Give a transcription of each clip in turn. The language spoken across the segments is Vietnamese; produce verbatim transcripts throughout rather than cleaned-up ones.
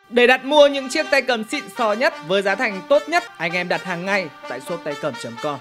Để đặt mua những chiếc tay cầm xịn sò nhất với giá thành tốt nhất, anh em đặt hàng ngay tại shop tay cầm chấm com.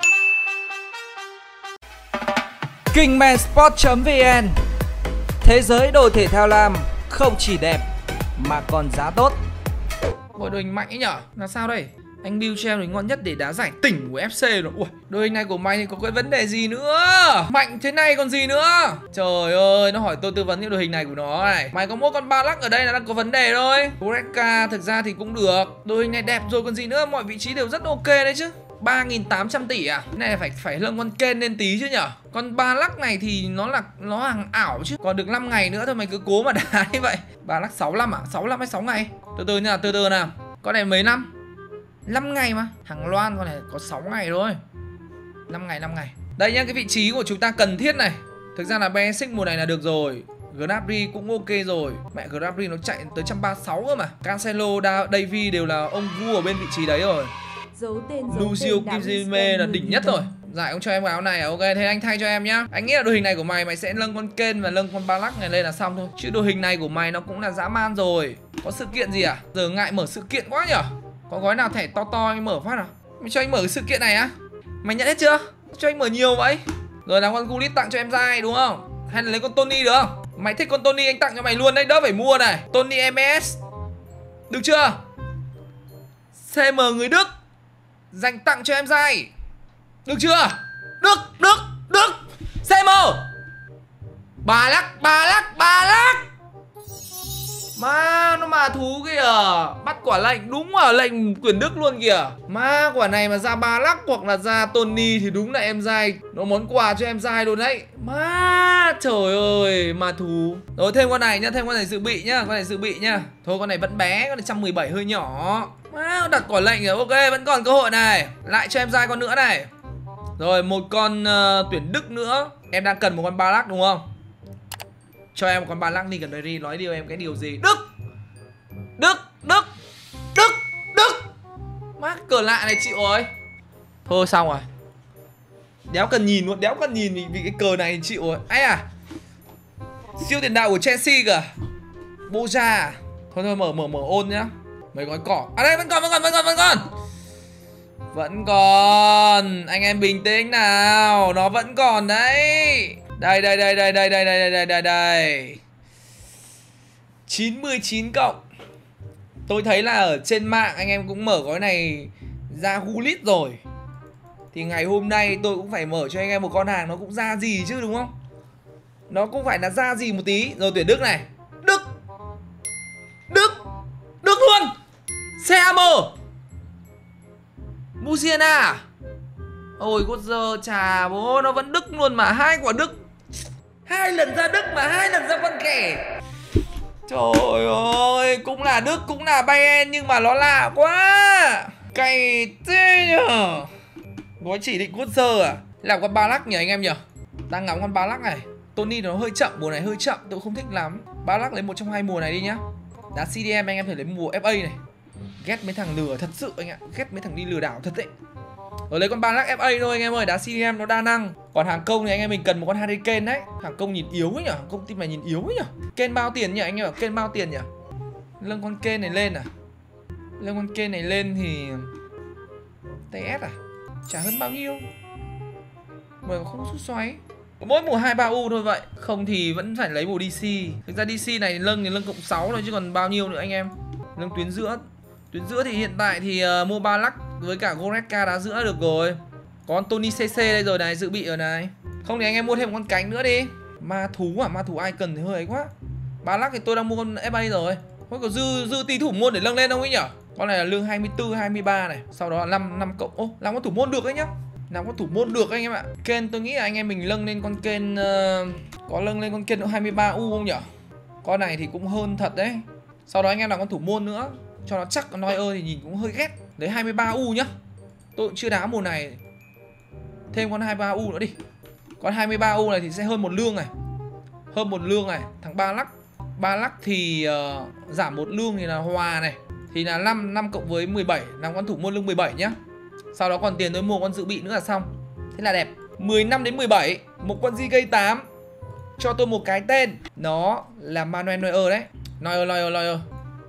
Kingmansport chấm vn. Thế giới đồ thể thao lam không chỉ đẹp mà còn giá tốt. Ôi đội hình mạnh ấy nhở? Là sao đây? Anh build cho em đội ngon nhất để đá giải tỉnh của ép xê rồi. Ui, đội hình này của mày thì có cái vấn đề gì nữa? Mạnh thế này còn gì nữa? Trời ơi, nó hỏi tôi tư vấn những đội hình này của nó này. Mày có mỗi con ba lắc ở đây là đang có vấn đề thôi. Goretzka thực ra thì cũng được. Đội hình này đẹp rồi còn gì nữa, mọi vị trí đều rất ok đấy chứ. ba nghìn tám trăm tỷ à? Cái này phải phải lâng con Ken lên tí chứ nhở? Con ba lắc này thì nó là nó hàng ảo chứ. Còn được năm ngày nữa thôi, mày cứ cố mà đá như vậy. Ba lắc sáu mươi lăm à? sáu mươi lăm hay sáu ngày? Từ từ nha, từ từ nào. Con này mấy năm? năm ngày mà. Hàng Loan con này có sáu ngày thôi. năm ngày, năm ngày. Đây nhá, cái vị trí của chúng ta cần thiết này. Thực ra là bê ét mùa này là được rồi. Gnabry cũng ok rồi. Mẹ Gnabry nó chạy tới một trăm ba mươi sáu cơ mà. Cancelo, Davy đều là ông vua ở bên vị trí đấy rồi. Dấu tên, dấu Lucio Kizime là đỉnh nhất rồi. Dạ ông cho em áo này à? Ok, thế anh thay cho em nhá. Anh nghĩ là đội hình này của mày mày sẽ nâng con Ken và nâng con Balak này lên là xong thôi. Chứ đội hình này của mày nó cũng là dã man rồi. Có sự kiện gì à? Giờ ngại mở sự kiện quá nhở. Có gói nào thẻ to to anh mở phát à? Mày cho anh mở cái sự kiện này á? Mày nhận hết chưa? Cho anh mở nhiều vậy. Rồi làm con Gullit tặng cho em dai đúng không? Hay là lấy con Tony được không? Mày thích con Tony anh tặng cho mày luôn đấy, đỡ phải mua này. Tony em ét. Được chưa? xê em người Đức dành tặng cho em dai. Được chưa? Được, được, được. xê em Ba lắc, ba lắc, ba lắc. Ma nó mà thú kìa. Bắt quả lệnh, đúng là lệnh quyền Đức luôn kìa. Ma quả này mà ra ba lắc hoặc là ra Tony thì đúng là em dai. Nó món quà cho em dai luôn đấy. Ma trời ơi, ma thú. Rồi thêm con này nhá, thêm con này dự bị nhá. Con này dự bị nhá. Thôi con này vẫn bé, con này một trăm mười bảy hơi nhỏ. Ma đặt quả lệnh rồi, ok vẫn còn cơ hội này. Lại cho em dai con nữa này. Rồi một con uh, tuyển Đức nữa. Em đang cần một con ba lắc đúng không? Cho em một con ba lắc đi, cần đây đi. Nói điều em cái điều gì? Đức Đức Đức Đức Đức. Má cờ lạ này chịu rồi. Thôi xong rồi. Đéo cần nhìn luôn, đéo cần nhìn vì, vì cái cờ này chịu rồi. Ai à? Siêu tiền đạo của Chelsea kìa. Boja. Thôi thôi mở mở mở ôn nhá. Mấy gói cỏ. À đây vẫn còn vẫn còn vẫn còn vẫn còn. Vẫn còn. Anh em bình tĩnh nào. Nó vẫn còn đấy. Đây đây đây đây đây đây đây đây đây đây. chín mươi chín cộng. Tôi thấy là ở trên mạng anh em cũng mở gói này ra Gullit rồi. Thì ngày hôm nay tôi cũng phải mở cho anh em một con hàng nó cũng ra gì chứ đúng không? Nó cũng phải là ra gì một tí. Rồi tuyển Đức này. Đức Đức Đức luôn. xê em Musiala. Ôi cốt giờ chà bố, nó vẫn Đức luôn mà. Hai quả Đức. Hai lần ra Đức mà hai lần ra con kẻ. Trời ơi, cũng là Đức, cũng là Bayern nhưng mà nó lạ quá. Cày thế nhờ. Gói chỉ định cốt giờ à? Làm con ba lắc nhỉ anh em nhỉ? Đang ngắm con ba lắc này. Tony nó hơi chậm, mùa này hơi chậm, tôi không thích lắm. Ba lắc lấy một trong hai mùa này đi nhá. Đá xê đê em anh em thể lấy mùa ép a này. Ghét mấy thằng lừa thật sự anh ạ. Ghét mấy thằng đi lừa đảo thật đấy. Rồi lấy con ba lắc ép a thôi anh em ơi. Đá xê đê em nó đa năng. Còn hàng công thì anh em mình cần một con Harry Kane đấy. Hàng công nhìn yếu ấy nhỉ. Hàng công team này nhìn yếu ấy nhỉ. Kane bao tiền nhỉ anh em bảo. Kane bao tiền nhỉ. Lâng con Kane này lên à? Lâng con Kane này lên thì tê ét à? Chả hơn bao nhiêu. Mà không sút xoáy. Mỗi mùa hai ba u thôi vậy. Không thì vẫn phải lấy mùa đê xê. Thực ra đê xê này lâng thì lâng cộng sáu thôi chứ còn bao nhiêu nữa anh em. Lâng tuyến giữa. Tuyến giữa thì hiện tại thì uh, mua ba lắc với cả Goretzka đá giữa được rồi. Có con Tony xê xê đây rồi này, dự bị rồi này. Không thì anh em mua thêm một con cánh nữa đi. Ma thú à, ma thú ai cần thì hơi ấy quá. Ba lắc thì tôi đang mua con ép a rồi. Thôi có dư dư tí thủ môn để nâng lên không ấy nhở? Con này là lương hai mươi tư, hai mươi ba này. Sau đó là năm, năm cộng. Ô, làm con thủ môn được đấy nhá. Làm con thủ môn được anh em ạ. Ken tôi nghĩ là anh em mình nâng lên con Ken uh, có nâng lên con Ken hai mươi ba u không nhở? Con này thì cũng hơn thật đấy. Sau đó anh em làm con thủ môn nữa cho nó chắc. Con Neuer thì nhìn cũng hơi ghét. Đấy hai mươi ba u nhá. Tôi cũng chưa đá mùa này. Thêm con hai mươi ba u nữa đi. Con hai mươi ba u này thì sẽ hơn một lương này. Hơn một lương này. Thằng ba lắc. ba lắc thì uh, giảm một lương thì là hòa này. Thì là năm, năm cộng với mười bảy. Làm con thủ môn lương mười bảy nhá. Sau đó còn tiền tôi mua con dự bị nữa là xong. Thế là đẹp. mười năm đến mười bảy. Một con gi gây tám. Cho tôi một cái tên. Nó là Manuel Neuer đấy. Neuer, Neuer, Neuer.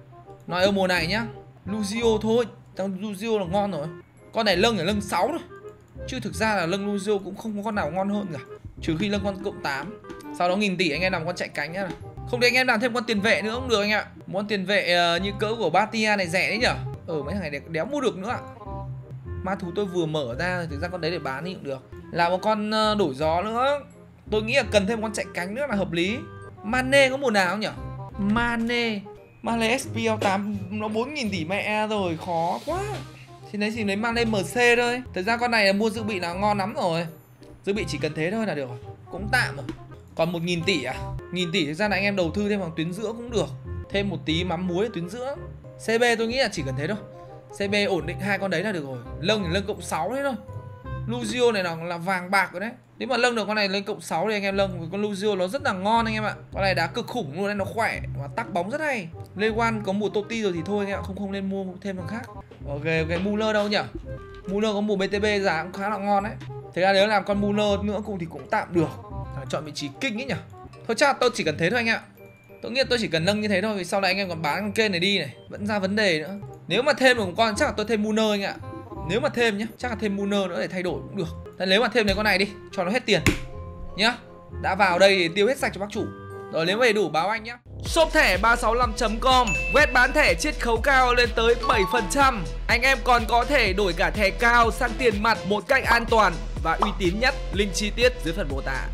Nói ở mùa này nhá, Lucio thôi, thằng Lucio là ngon rồi. Con này lâng là lâng sáu thôi. Chứ thực ra là lâng Lucio cũng không có con nào ngon hơn cả. Trừ khi lâng con cộng tám. Sau đó nghìn tỷ anh em làm con chạy cánh nhá. Không thì anh em làm thêm con tiền vệ nữa cũng được anh ạ. Món tiền vệ uh, như cỡ của Batia này rẻ đấy nhở. Ở mấy thằng này đéo mua được nữa ạ. Ma thú tôi vừa mở ra, thực ra con đấy để bán thì cũng được. Là một con uh, đổi gió nữa. Tôi nghĩ là cần thêm con chạy cánh nữa là hợp lý. Mane có mùa nào không nhở? Mane Mane ét pê lờ tám nó bốn nghìn tỷ mẹ rồi, khó quá. Thì đấy thì lấy Mane em xê thôi. Thực ra con này là mua dự bị là ngon lắm rồi. Dự bị chỉ cần thế thôi là được. Cũng tạm rồi. Còn một nghìn tỷ à? Nghìn tỷ thực ra là anh em đầu tư thêm vào tuyến giữa cũng được. Thêm một tí mắm muối ở tuyến giữa. xê bê tôi nghĩ là chỉ cần thế thôi. xê bê ổn định hai con đấy là được rồi. Lâng thì lâng cộng sáu đấy thôi. Lucio này là, là vàng bạc rồi đấy. Nếu mà lâng được con này lên cộng sáu thì anh em lâng. Vì con Lucio nó rất là ngon anh em ạ. Con này đá cực khủng luôn đấy, nó khỏe và tắc bóng rất hay. Lewan có mùa Totti rồi thì thôi anh em ạ, không không nên mua thêm thằng khác. Ok ok, Muller đâu nhỉ? Muller có mùa bê tê bê giá cũng khá là ngon đấy. Thế ra nếu làm con Muller nữa cùng thì cũng tạm được. Chọn vị trí kinh ấy nhỉ. Thôi chắc là tôi chỉ cần thế thôi anh ạ. Tôi nghĩ là tôi chỉ cần nâng như thế thôi. Vì sau này anh em còn bán con kênh này đi này, vẫn ra vấn đề nữa. Nếu mà thêm được một con chắc là tôi thêm Muller anh ạ. Nếu mà thêm nhá, chắc là thêm Muller nữa để thay đổi cũng được. Thế nếu mà thêm đến con này đi, cho nó hết tiền nhá. Đã vào đây thì tiêu hết sạch cho bác chủ. Rồi nếu về đủ báo anh nhá. Shop thẻ ba sáu năm chấm com, web bán thẻ chiết khấu cao lên tới bảy phần trăm. Anh em còn có thể đổi cả thẻ cao sang tiền mặt một cách an toàn và uy tín nhất. Link chi tiết dưới phần mô tả.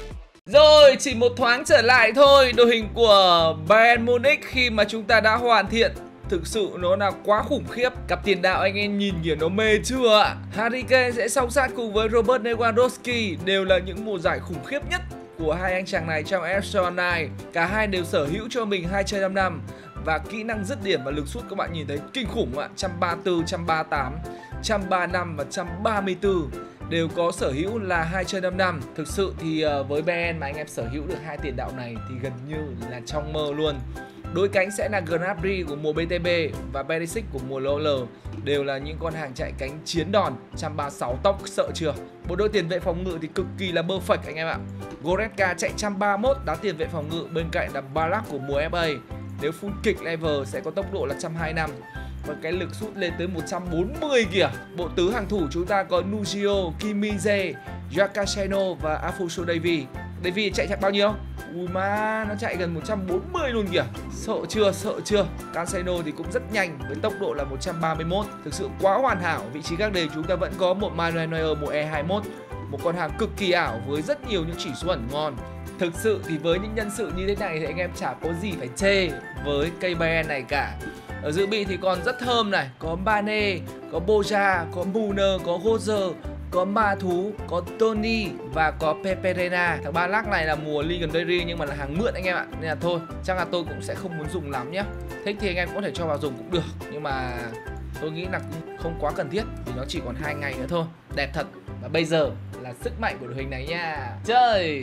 Rồi, chỉ một thoáng trở lại thôi, đội hình của Bayern Munich khi mà chúng ta đã hoàn thiện. Thực sự nó là quá khủng khiếp. Cặp tiền đạo anh em nhìn kiểu nó mê chưa ạ? Harry Kane sẽ song sát cùng với Robert Lewandowski, đều là những mùa giải khủng khiếp nhất của hai anh chàng này trong ép ép này. Cả hai đều sở hữu cho mình hai chơi năm năm. Và kỹ năng dứt điểm và lực sút các bạn nhìn thấy kinh khủng ạ. một trăm ba mươi tư, một trăm ba mươi tám, một trăm ba mươi lăm và một trăm ba mươi tư đều có sở hữu là hai chơi năm năm. Thực sự thì với Bayern mà anh em sở hữu được hai tiền đạo này thì gần như là trong mơ luôn. Đối cánh sẽ là Gnabry của mùa bê tê bê và Perisic của mùa lờ o lờ, đều là những con hàng chạy cánh chiến đòn. Một trăm ba mươi sáu tốc, sợ chưa? Bộ đôi tiền vệ phòng ngự thì cực kỳ là perfect anh em ạ. Goretzka chạy một trăm ba mươi mốt, đá tiền vệ phòng ngự, bên cạnh là Ballack của mùa ép a. Nếu full kick level sẽ có tốc độ là một trăm hai mươi lăm và cái lực sút lên tới một trăm bốn mươi kìa. Bộ tứ hàng thủ chúng ta có Nugio, Kim Min-jae, Giacchino và Afonso Davies. Davies chạy chạy bao nhiêu? Ui ma, nó chạy gần một trăm bốn mươi luôn kìa. Sợ chưa, sợ chưa? Cancelo thì cũng rất nhanh với tốc độ là một trăm ba mươi mốt. Thực sự quá hoàn hảo. Vị trí các đề chúng ta vẫn có một Manuel Neuer mùa E hai mốt, một con hàng cực kỳ ảo với rất nhiều những chỉ số ẩn ngon. Thực sự thì với những nhân sự như thế này thì anh em chả có gì phải chê với cây Bayern này cả. Ở dự bị thì còn rất thơm này, có Mane, có Boja, có Muller, có Götze, có Ma Thú, có Tony và có Pepe Reina. Thằng Ballack này là mùa Legendary nhưng mà là hàng mượn anh em ạ. Nên là thôi, chắc là tôi cũng sẽ không muốn dùng lắm nhé. Thích thì anh em có thể cho vào dùng cũng được, nhưng mà tôi nghĩ là cũng không quá cần thiết vì nó chỉ còn hai ngày nữa thôi. Đẹp thật. Và bây giờ là sức mạnh của đội hình này nha. Chơi.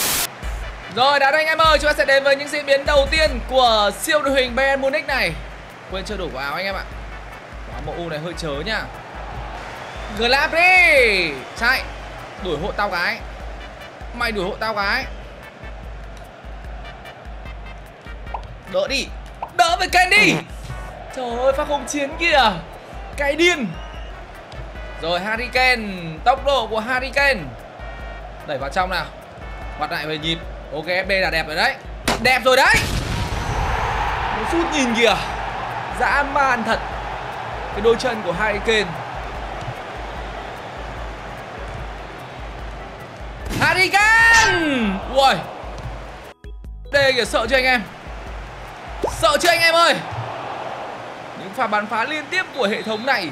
Rồi đã đây anh em ơi, chúng ta sẽ đến với những diễn biến đầu tiên của siêu đội hình Bayern Munich này. Quên chưa đổi áo anh em ạ. Áo màu U này hơi chớ nha. Gnabry chạy, đuổi hộ tao cái. Mày đuổi hộ tao cái. Đỡ đi, đỡ với Kane đi. Trời ơi, pha hồng chiến kìa, cái điên. Rồi Harry Kane, tốc độ của Harry Kane. Đẩy vào trong nào, quạt lại về nhịp. Ok, ép đê là đẹp rồi đấy. Đẹp rồi đấy. Nó sút nhìn kìa, dã man thật. Cái đôi chân của Harry Kane. Harry Kane. Ui, đây kìa, sợ chưa anh em? Sợ chưa anh em ơi? Những pha bắn phá liên tiếp của hệ thống này.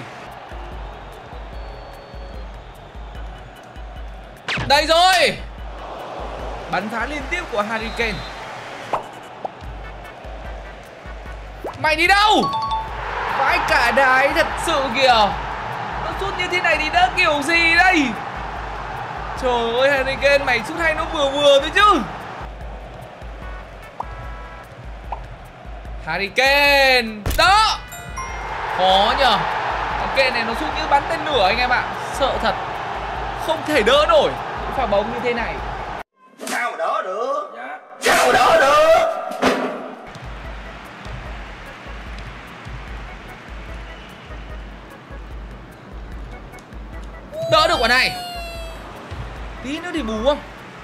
Đây rồi, bắn phá liên tiếp của Harry Kane. Mày đi đâu? Vãi cả đái thật sự kìa. Nó sút như thế này thì đã kiểu gì đây? Trời ơi Harry Kane, mày sút hay nó vừa vừa thôi chứ. Harry Kane. Đó. Khó nhờ. Thằng Kane này nó sút như bắn tên lửa anh em ạ. Sợ thật. Không thể đỡ nổi những pha bóng như thế này. Sao mà đỡ được? Dạ. Sao mà đỡ được? được quả này. Tí nữa thì bù không?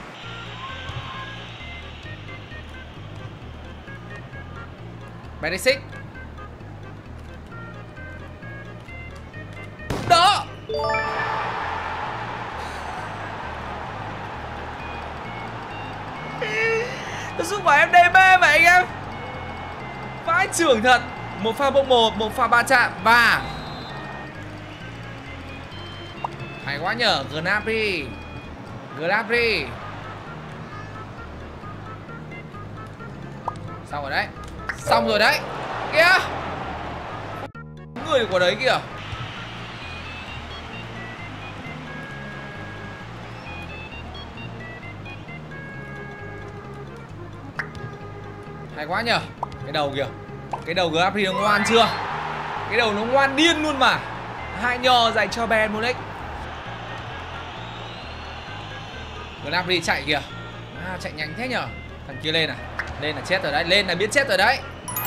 Benedict. Đó. Nó giúp vào em đê bê mà anh em. Vãi trưởng thật. Một pha bốc một, một pha ba chạm và hay quá nhở. Gnabry. Gnabry. Xong rồi đấy. Xong rồi đấy. Kìa. Người của đấy kìa. Hay quá nhở. Cái đầu kìa. Cái đầu Gnabry nó ngoan chưa? Cái đầu nó ngoan điên luôn mà. Hai nhò dành cho Bayern Munich. Gnabry chạy kìa. À, chạy nhanh thế nhở. Thằng kia lên à? Lên là chết rồi đấy. Lên là biết chết rồi đấy.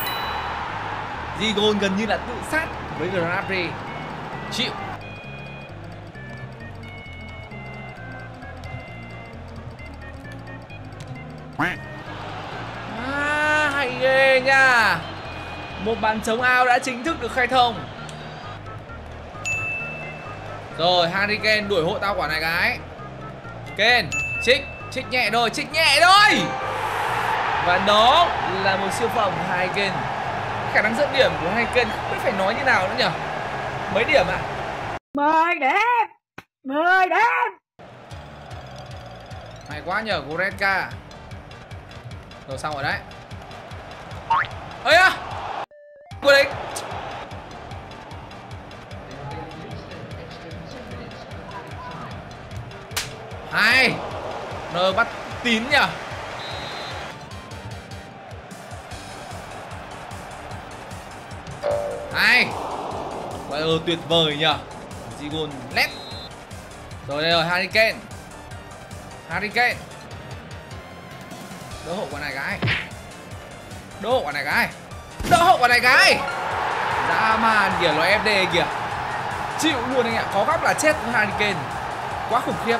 Gigon gần như là tự sát với Gnabry. Chịu. À, hay ghê nha. Một bàn chống ao đã chính thức được khai thông. Rồi Harry Kane đuổi hộ tao quả này cái. Kane, trích, trích nhẹ thôi, trích nhẹ thôi. Và đó là một siêu phẩm của Harry Kane. Khả năng dẫn điểm của Harry Kane không biết phải nói như nào nữa nhỉ. Mấy điểm ạ? À? mười điểm. mười điểm. Hay quá nhờ Goretzka. Rồi xong rồi đấy. Ây à. Cô đấy. Hay. Rồi bắt Tín nhỉ. Hay. Vậy ừ, tuyệt vời nhỉ. Gigon lét. Rồi đây rồi Harry Kane. Harry Kane. Đỡ hộ quả này cái. Đỡ hộ quả này cái. Đỡ hộ quả này cái. Dã man kìa, loại ép đê kìa. Chịu luôn anh ạ. Có góc là chết với Harry Kane. Quá khủng khiếp.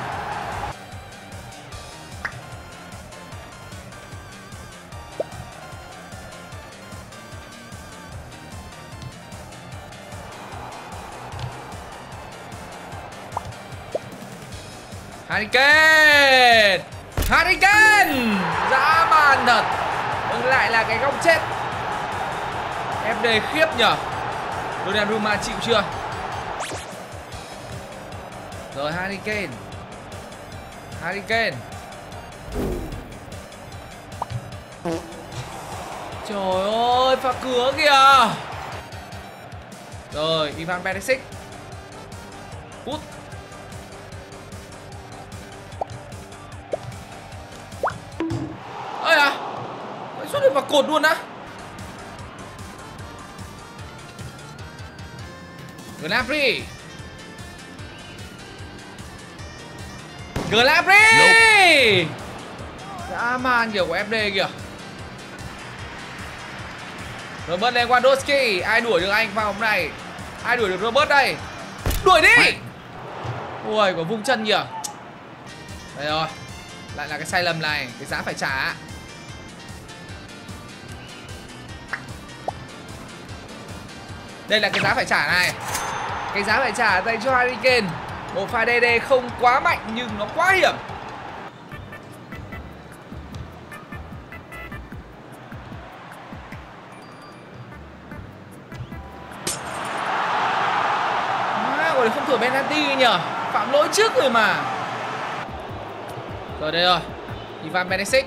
Harry Kane. Harry Kane. Dã man thật. Nhưng lại là cái góc chết. ép đê khiếp nhở. Donnarumma chịu chưa? Rồi Harry Kane. Harry Kane. Trời ơi, pha cửa kìa. Rồi Ivan Perisic. Cút. Ơi à, xuất được vào cột luôn á. Gnabry. Gnabry. Dã man kiểu của ép đê kìa. Robert Lewandowski. Ai đuổi được anh vào hôm nay? Ai đuổi được Robert đây? Đuổi đi. Ui, có vung chân kìa. Đây rồi. Lại là cái sai lầm này. Cái giá phải trả. Đây là cái giá phải trả này. Cái giá phải trả dành cho Harry Kane. Một pha đê đê không quá mạnh nhưng nó quá hiểm. À, gọi là không thổi penalty nhở. Phạm lỗi trước rồi mà. Rồi đây rồi. Ivan Perisic.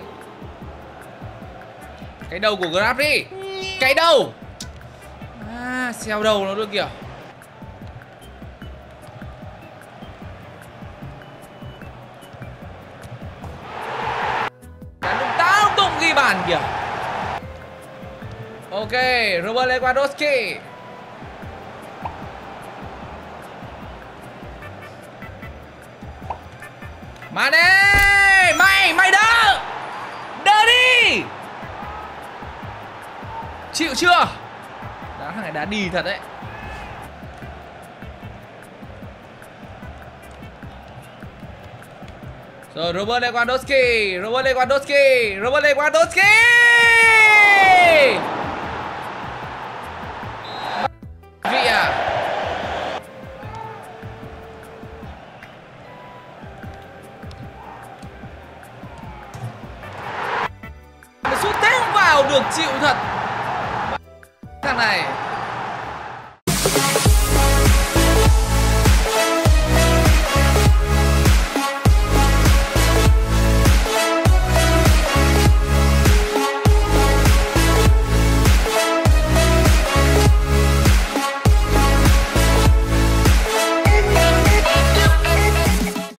Cái đầu của Gnabry. Cái đầu. À, xeo đầu nó được kìa. Tao tung ghi bàn kìa. Ok, Robert Lewandowski. Mane, mày, mày đỡ. Đỡ đi. Chịu chưa? Đá thằng này đá đi thật đấy. Rồi Robert Lewandowski, Robert Lewandowski, Robert Lewandowski. Vị à? Sút thế không vào được, chịu thật. Thằng này